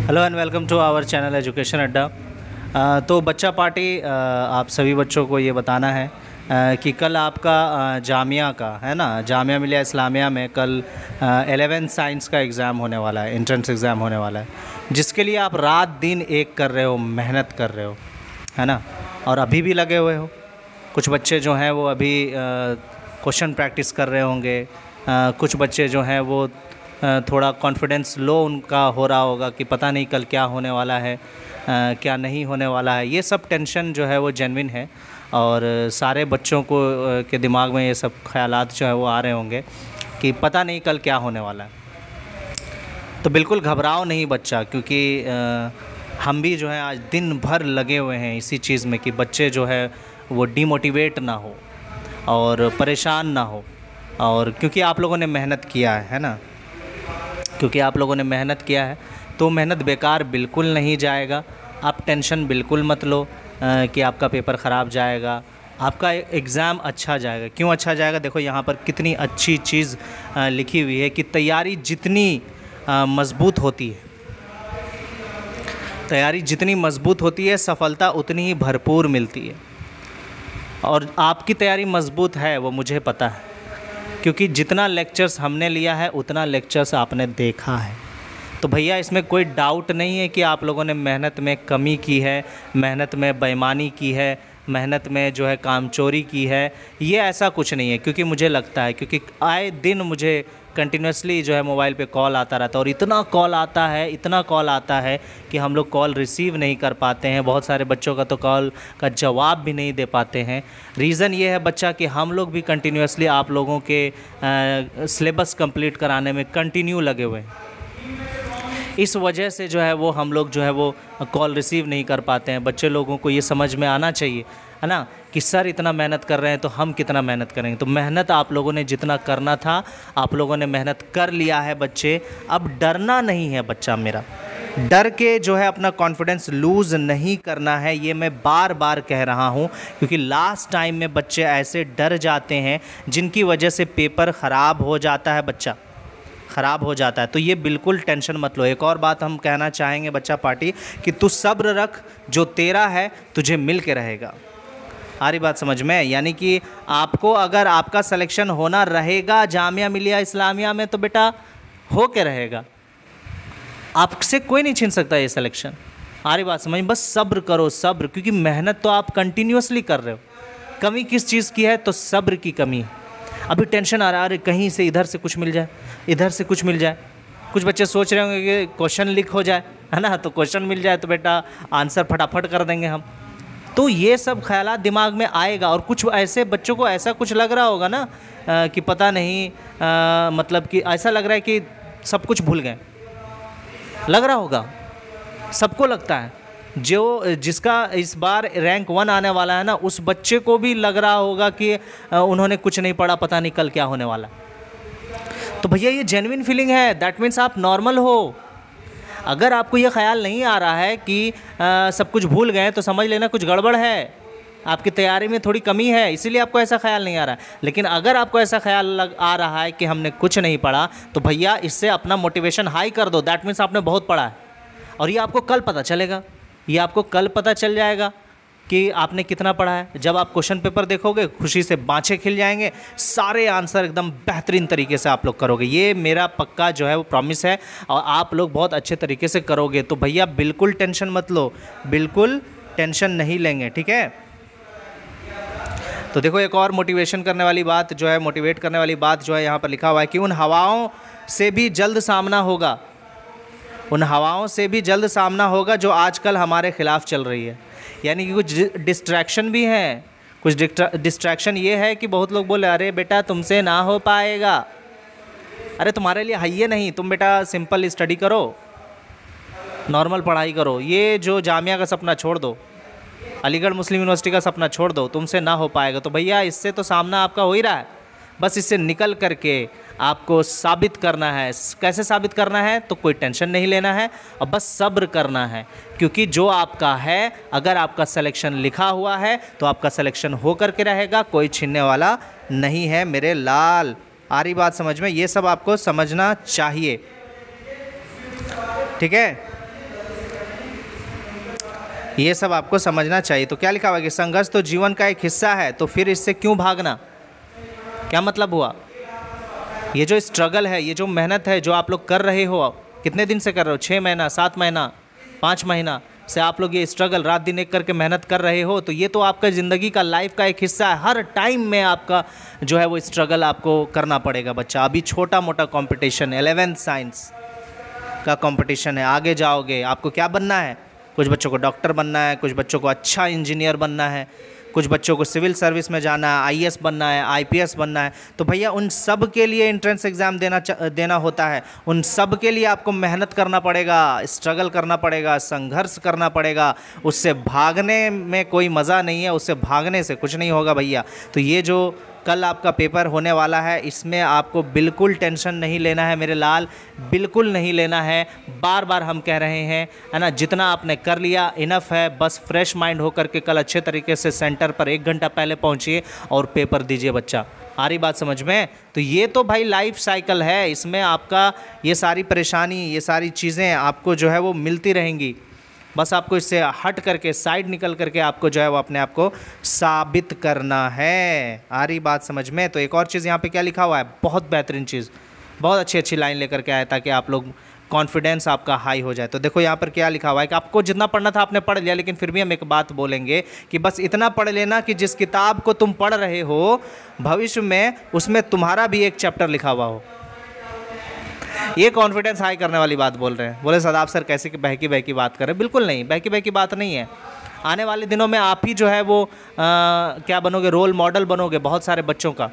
Hello and welcome to our channel education Adda. तो बच्चा party आप सभी बच्चों को ये बताना है कि कल आपका जामिया का है ना, जामिया मिलिया इस्लामिया में कल 11 साइंस का एग्ज़ाम होने वाला है, एंट्रेंस एग्ज़ाम होने वाला है, जिसके लिए आप रात दिन एक कर रहे हो, मेहनत कर रहे हो, है ना। और अभी भी लगे हुए हो। कुछ बच्चे जो हैं वो अभी क्वेश्चन प्रैक्टिस कर रहे होंगे, कुछ बच्चे जो हैं वो थोड़ा कॉन्फिडेंस लो उनका हो रहा होगा कि पता नहीं कल क्या होने वाला है, क्या नहीं होने वाला है। ये सब टेंशन जो है वो जेन्युइन है और सारे बच्चों को के दिमाग में ये सब ख्यालात जो है वो आ रहे होंगे कि पता नहीं कल क्या होने वाला है। तो बिल्कुल घबराओ नहीं बच्चा, क्योंकि हम भी जो है आज दिन भर लगे हुए हैं इसी चीज़ में कि बच्चे जो है वो डीमोटिवेट ना हो और परेशान ना हो। और क्योंकि आप लोगों ने मेहनत किया है ना, क्योंकि आप लोगों ने मेहनत किया है तो मेहनत बेकार बिल्कुल नहीं जाएगा। आप टेंशन बिल्कुल मत लो कि आपका पेपर ख़राब जाएगा, आपका एग्ज़ाम अच्छा जाएगा। क्यों अच्छा जाएगा? देखो यहाँ पर कितनी अच्छी चीज़ लिखी हुई है कि तैयारी जितनी मज़बूत होती है, तैयारी जितनी मज़बूत होती है सफलता उतनी ही भरपूर मिलती है। और आपकी तैयारी मज़बूत है वो मुझे पता है, क्योंकि जितना लेक्चर्स हमने लिया है उतना लेक्चर्स आपने देखा है। तो भैया इसमें कोई डाउट नहीं है कि आप लोगों ने मेहनत में कमी की है, मेहनत में बेईमानी की है, मेहनत में जो है कामचोरी की है। ये ऐसा कुछ नहीं है, क्योंकि मुझे लगता है, क्योंकि आए दिन मुझे कंटिन्यूसली जो है मोबाइल पे कॉल आता रहता है और इतना कॉल आता है, इतना कॉल आता है कि हम लोग कॉल रिसीव नहीं कर पाते हैं। बहुत सारे बच्चों का तो कॉल का जवाब भी नहीं दे पाते हैं। रीज़न ये है बच्चा कि हम लोग भी कंटिन्यूसली आप लोगों के सिलेबस कंप्लीट कराने में कंटिन्यू लगे हुए हैं। इस वजह से जो है वो हम लोग जो है वो कॉल रिसीव नहीं कर पाते हैं। बच्चे लोगों को ये समझ में आना चाहिए, है ना, कि सर इतना मेहनत कर रहे हैं तो हम कितना मेहनत करेंगे। तो मेहनत आप लोगों ने जितना करना था आप लोगों ने मेहनत कर लिया है बच्चे। अब डरना नहीं है बच्चा मेरा, डर के जो है अपना कॉन्फिडेंस लूज़ नहीं करना है। ये मैं बार बार कह रहा हूँ, क्योंकि लास्ट टाइम में बच्चे ऐसे डर जाते हैं जिनकी वजह से पेपर ख़राब हो जाता है, बच्चा ख़राब हो जाता है। तो ये बिल्कुल टेंशन मत लो। एक और बात हम कहना चाहेंगे बच्चा पार्टी कि तू सब्र रख, जो तेरा है तुझे मिल के रहेगा। आ रही बात समझ में? यानी कि आपको अगर आपका सिलेक्शन होना रहेगा जामिया मिलिया इस्लामिया में तो बेटा हो के रहेगा, आपसे कोई नहीं छीन सकता ये सिलेक्शन। आ रही बात समझ में? बस सब्र करो, सब्र, क्योंकि मेहनत तो आप कंटिन्यूसली कर रहे हो। कमी किस चीज़ की है? तो सब्र की कमी है। अभी टेंशन आ रहा है, अरे कहीं से इधर से कुछ मिल जाए, इधर से कुछ मिल जाए। कुछ बच्चे सोच रहे होंगे कि क्वेश्चन लीक हो जाए, है ना, तो क्वेश्चन मिल जाए तो बेटा आंसर फटाफट कर देंगे हम। तो ये सब ख्यालात दिमाग में आएगा। और कुछ ऐसे बच्चों को ऐसा कुछ लग रहा होगा ना कि पता नहीं, मतलब कि ऐसा लग रहा है कि सब कुछ भूल गए, लग रहा होगा, सबको लगता है। जो जिसका इस बार रैंक 1 आने वाला है ना, उस बच्चे को भी लग रहा होगा कि उन्होंने कुछ नहीं पढ़ा, पता नहीं कल क्या होने वाला। तो भैया ये जेन्युइन फीलिंग है, दैट मीन्स आप नॉर्मल हो। अगर आपको ये ख्याल नहीं आ रहा है कि सब कुछ भूल गए तो समझ लेना कुछ गड़बड़ है, आपकी तैयारी में थोड़ी कमी है, इसीलिए आपको ऐसा ख्याल नहीं आ रहा है। लेकिन अगर आपको ऐसा ख्याल आ रहा है कि हमने कुछ नहीं पढ़ा, तो भैया इससे अपना मोटिवेशन हाई कर दो, दैट मीन्स आपने बहुत पढ़ा है। और ये आपको कल पता चलेगा, ये आपको कल पता चल जाएगा कि आपने कितना पढ़ा है। जब आप क्वेश्चन पेपर देखोगे खुशी से बाँछें खिल जाएंगे, सारे आंसर एकदम बेहतरीन तरीके से आप लोग करोगे। ये मेरा पक्का जो है वो प्रॉमिस है, और आप लोग बहुत अच्छे तरीके से करोगे। तो भैया बिल्कुल टेंशन मत लो, बिल्कुल टेंशन नहीं लेंगे, ठीक है। तो देखो एक और मोटिवेशन करने वाली बात जो है, मोटिवेट करने वाली बात जो है यहाँ पर लिखा हुआ है कि उन हवाओं से भी जल्द सामना होगा, उन हवाओं से भी जल्द सामना होगा जो आजकल हमारे ख़िलाफ़ चल रही है। यानी कि कुछ डिस्ट्रैक्शन भी हैं। कुछ डिस्ट्रैक्शन ये है कि बहुत लोग बोले अरे बेटा तुमसे ना हो पाएगा, अरे तुम्हारे लिए है ये नहीं, तुम बेटा सिंपल स्टडी करो, नॉर्मल पढ़ाई करो, ये जो जामिया का सपना छोड़ दो, अलीगढ़ मुस्लिम यूनिवर्सिटी का सपना छोड़ दो, तुमसे ना हो पाएगा। तो भैया इससे तो सामना आपका हो ही रहा है, बस इससे निकल करके आपको साबित करना है। कैसे साबित करना है? तो कोई टेंशन नहीं लेना है और बस सब्र करना है, क्योंकि जो आपका है, अगर आपका सिलेक्शन लिखा हुआ है तो आपका सिलेक्शन हो करके रहेगा, कोई छीनने वाला नहीं है मेरे लाल। आ रही बात समझ में? ये सब आपको समझना चाहिए, ठीक है। ये सब आपको समझना चाहिए। तो क्या लिखा हुआ है कि संघर्ष तो जीवन का एक हिस्सा है, तो फिर इससे क्यों भागना? क्या मतलब हुआ? ये जो स्ट्रगल है, ये जो मेहनत है जो आप लोग कर रहे हो, कितने दिन से कर रहे हो? 6 महीना, 7 महीना, 5 महीना से आप लोग ये स्ट्रगल रात दिन एक करके मेहनत कर रहे हो, तो ये तो आपका ज़िंदगी का, लाइफ का एक हिस्सा है। हर टाइम में आपका जो है वो स्ट्रगल आपको करना पड़ेगा बच्चा। अभी छोटा मोटा कंपटीशन, 11th साइंस का कंपटीशन है, आगे जाओगे आपको क्या बनना है? कुछ बच्चों को डॉक्टर बनना है, कुछ बच्चों को अच्छा इंजीनियर बनना है, कुछ बच्चों को सिविल सर्विस में जाना है, आईएएस बनना है, आईपीएस बनना है। तो भैया उन सब के लिए एंट्रेंस एग्ज़ाम देना होता है। उन सब के लिए आपको मेहनत करना पड़ेगा, स्ट्रगल करना पड़ेगा, संघर्ष करना पड़ेगा। उससे भागने में कोई मज़ा नहीं है, उससे भागने से कुछ नहीं होगा भैया। तो ये जो कल आपका पेपर होने वाला है, इसमें आपको बिल्कुल टेंशन नहीं लेना है मेरे लाल, बिल्कुल नहीं लेना है। बार बार हम कह रहे हैं, है ना, जितना आपने कर लिया इनफ है। बस फ्रेश माइंड होकर के कल अच्छे तरीके से सेंटर पर 1 घंटा पहले पहुंचिए और पेपर दीजिए बच्चा। आ रही बात समझ में? तो ये तो भाई लाइफ साइकिल है, इसमें आपका ये सारी परेशानी, ये सारी चीज़ें आपको जो है वो मिलती रहेंगी। बस आपको इससे हट करके, साइड निकल करके आपको जो है वो अपने आप को साबित करना है। आ रही बात समझ में? तो एक और चीज़ यहाँ पे क्या लिखा हुआ है, बहुत बेहतरीन चीज़, बहुत अच्छी अच्छी लाइन लेकर के आया ताकि आप लोग कॉन्फिडेंस आपका हाई हो जाए। तो देखो यहाँ पर क्या लिखा हुआ है कि आपको जितना पढ़ना था आपने पढ़ लिया, लेकिन फिर भी हम एक बात बोलेंगे कि बस इतना पढ़ लेना कि जिस किताब को तुम पढ़ रहे हो भविष्य में उसमें तुम्हारा भी एक चैप्टर लिखा हुआ हो। ये कॉन्फिडेंस हाई करने वाली बात बोल रहे हैं। बोले सदाब सर कैसे कि बहकी बहकी बात कर रहे हैं? बिल्कुल नहीं, बहकी बहकी बात नहीं है। आने वाले दिनों में आप ही जो है वो क्या बनोगे, रोल मॉडल बनोगे बहुत सारे बच्चों का।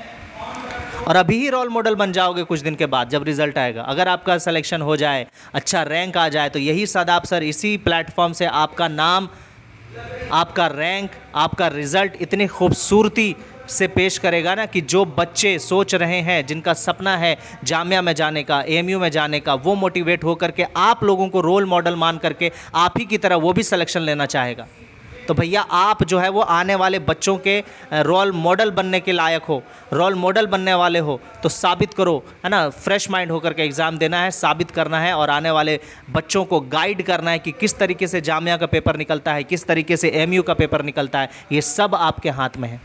और अभी ही रोल मॉडल बन जाओगे कुछ दिन के बाद जब रिजल्ट आएगा। अगर आपका सिलेक्शन हो जाए, अच्छा रैंक आ जाए, तो यही सदाब सर इसी प्लेटफॉर्म से आपका नाम, आपका रैंक, आपका रिजल्ट इतनी खूबसूरती से पेश करेगा ना कि जो बच्चे सोच रहे हैं, जिनका सपना है जामिया में जाने का, एएमयू में जाने का, वो मोटिवेट हो करके आप लोगों को रोल मॉडल मान करके आप ही की तरह वो भी सिलेक्शन लेना चाहेगा। तो भैया आप जो है वो आने वाले बच्चों के रोल मॉडल बनने के लायक हो, रोल मॉडल बनने वाले हो, तो साबित करो, है ना। फ्रेश माइंड होकर के एग्ज़ाम देना है, साबित करना है और आने वाले बच्चों को गाइड करना है कि किस तरीके से जामिया का पेपर निकलता है, किस तरीके से एएमयू का पेपर निकलता है। ये सब आपके हाथ में है।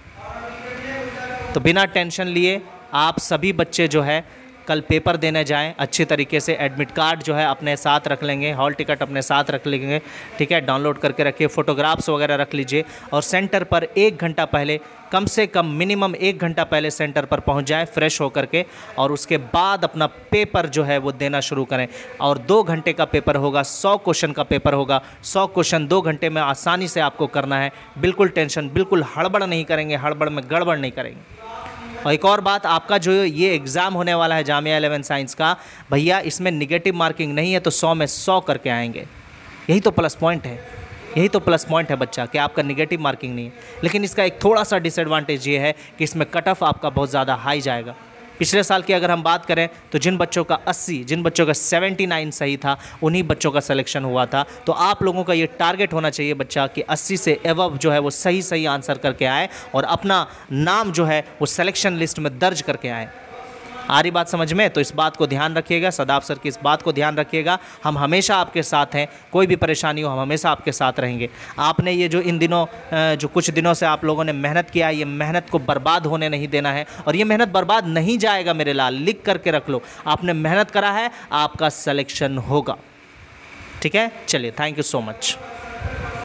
तो बिना टेंशन लिए आप सभी बच्चे जो है कल पेपर देने जाएं, अच्छी तरीके से एडमिट कार्ड जो है अपने साथ रख लेंगे, हॉल टिकट अपने साथ रख लेंगे, ठीक है, डाउनलोड करके रखिए, फ़ोटोग्राफ्स वगैरह रख लीजिए और सेंटर पर 1 घंटा पहले, कम से कम मिनिमम 1 घंटा पहले सेंटर पर पहुंच जाए फ्रेश होकर के, और उसके बाद अपना पेपर जो है वो देना शुरू करें। और 2 घंटे का पेपर होगा, 100 क्वेश्चन का पेपर होगा, 100 क्वेश्चन 2 घंटे में आसानी से आपको करना है। बिल्कुल टेंशन, बिल्कुल हड़बड़ नहीं करेंगे, हड़बड़ में गड़बड़ नहीं करेंगे। और एक और बात, आपका जो ये एग्ज़ाम होने वाला है जामिया 11 साइंस का, भैया इसमें निगेटिव मार्किंग नहीं है, तो 100 में 100 करके आएंगे। यही तो प्लस पॉइंट है, यही तो प्लस पॉइंट है बच्चा, कि आपका निगेटिव मार्किंग नहीं है। लेकिन इसका एक थोड़ा सा डिसएडवांटेज ये है कि इसमें कट ऑफ आपका बहुत ज़्यादा हाई जाएगा। पिछले साल की अगर हम बात करें तो जिन बच्चों का 80, जिन बच्चों का 79 सही था, उन्हीं बच्चों का सिलेक्शन हुआ था। तो आप लोगों का ये टारगेट होना चाहिए बच्चा कि 80 से एबव जो है वो सही सही आंसर करके आए और अपना नाम जो है वो सिलेक्शन लिस्ट में दर्ज करके आए। आ रही बात समझ में? तो इस बात को ध्यान रखिएगा, सदाब सर की इस बात को ध्यान रखिएगा। हम हमेशा आपके साथ हैं, कोई भी परेशानी हो हम हमेशा आपके साथ रहेंगे। आपने ये जो इन दिनों जो कुछ दिनों से आप लोगों ने मेहनत किया है, ये मेहनत को बर्बाद होने नहीं देना है। और ये मेहनत बर्बाद नहीं जाएगा मेरे लाल, लिख करके रख लो। आपने मेहनत करा है, आपका सिलेक्शन होगा। ठीक है, चलिए, थैंक यू सो मच।